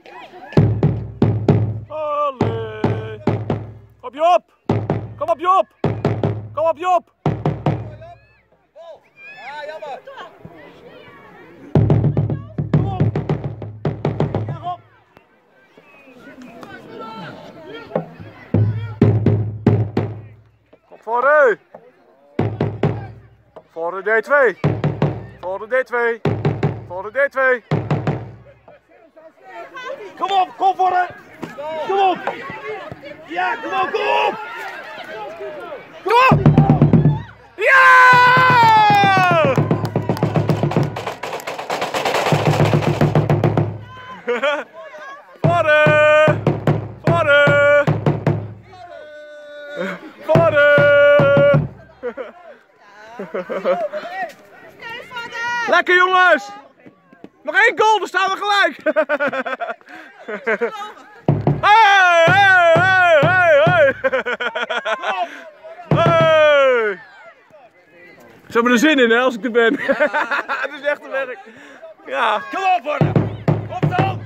Olé. Op Job! Kom op Job! Kom op Job! Ja, jammer. Kom op! Ja, Rob! Kom voor de! Voor de D2! Voor de D2! Voor de D2! Kom op, kom voor de! Kom op! Ja, kom op, kom op! Kom op! Ja! Voor de! Voor de! Voor de! Lekker jongens! Nog één goal, dan staan we gelijk! Hey, hey, hey, hey, hey! Hey! Ze hebben er zin in hè, als ik er ben. Het is echt een werk. Ja. Kom op worden! Op dan!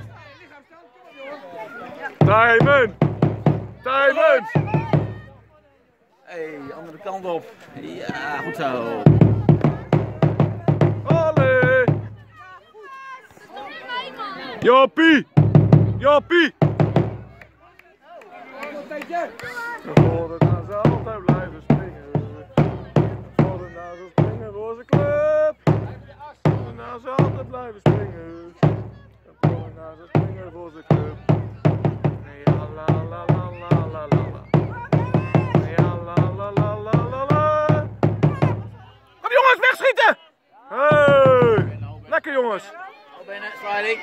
Tijmen! Tijmen! Hey, andere kant op. Ja, goed zo. Allee! Joppie! Joppie! Voor de naast altijd blijven springen. Voor de naast springen voor zijn club. Voor de naast altijd blijven springen. Voor de naast springen voor zijn club. Ja la la la la la la. Ja la la la la la la. Kom jongens, wegschieten! Hey! Lekker jongens! Al bijna sliding.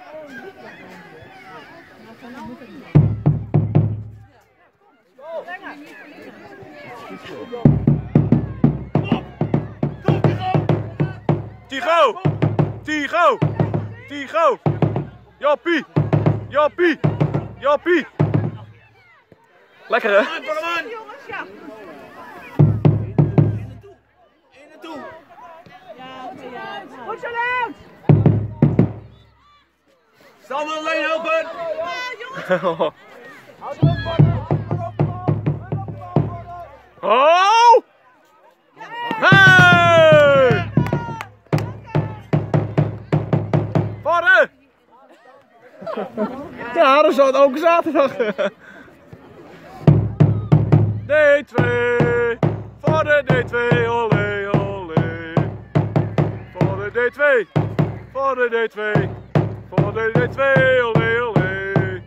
Tigo! Tigo! Tigo! Joppie! Joppie! Joppie! Lekker hè? Jongens, ja. In de toe. Goed zo luid! Sander alleen helpen. Oh! Hey! Vader! Ja, dat is ook zaterdag. D2! Voor de D2, olé, olé. Voor de D2! Voor de D2! Voor de D2, olé, olé.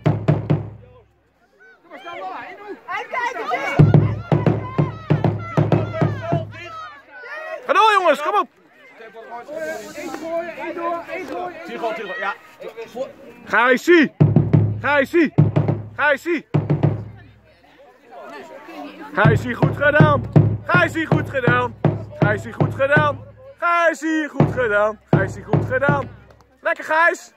Ga door jongens, kom op! Tigo, ja. Gijsie! Gijsie! Gijsie! Gijsie, goed gedaan! Gijsie, goed gedaan! Gijsie, goed gedaan! Gijsie, goed gedaan! Gijsie, goed gedaan! Lekker Gijs!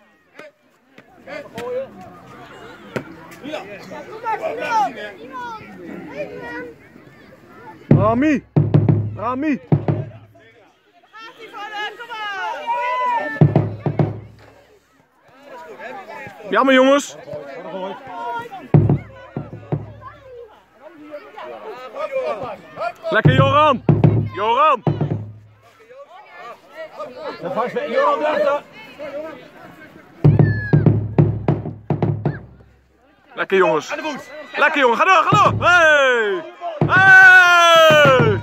Rami! Rami! Jammer jongens! Lekker Joran! Joran! Joran erachter. Lekker jongens! Aan de voet. Lekker jongen, ga door, ga door! Hey! Hey!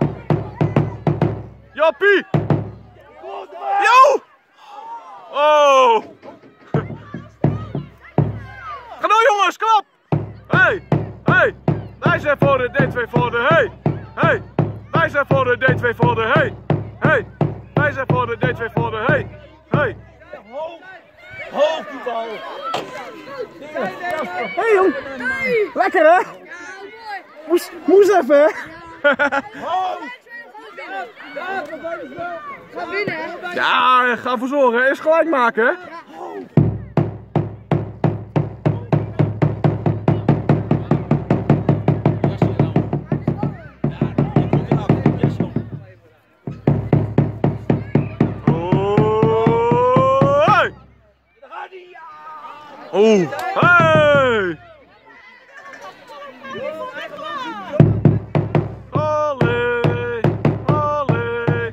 Joppie! Yo! Oh! Ga door jongens, kom op! Hey! Hey! Wij zijn voor de D2 voor de hey! Hey! Wij zijn voor de D2 voor de hey! Hey! Wij zijn voor de D2 voor de hey! Hey! Hoog die bal. Hey jong! Lekker hè? Moest even hè? Ga winnen, hè? Ja, ga ervoor zorgen. Eerst gelijk maken hè? Oeh, hey! Olé, olé.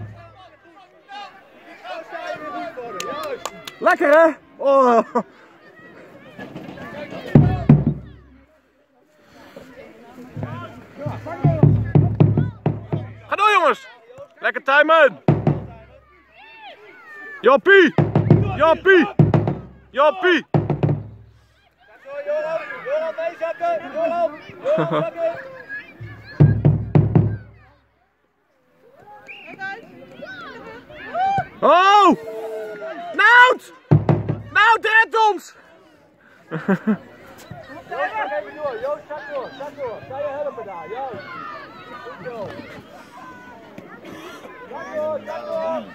Lekker hè? Oh. Ga door jongens! Lekker timen! Joppie! Joppie! Joppie! Joran, meezetten! Joran! Oh! Nout! Nout, red ons! Joost, ga even door. Joost, ga door. Ga je helpen daar. Joost. Goed zo. Ga door.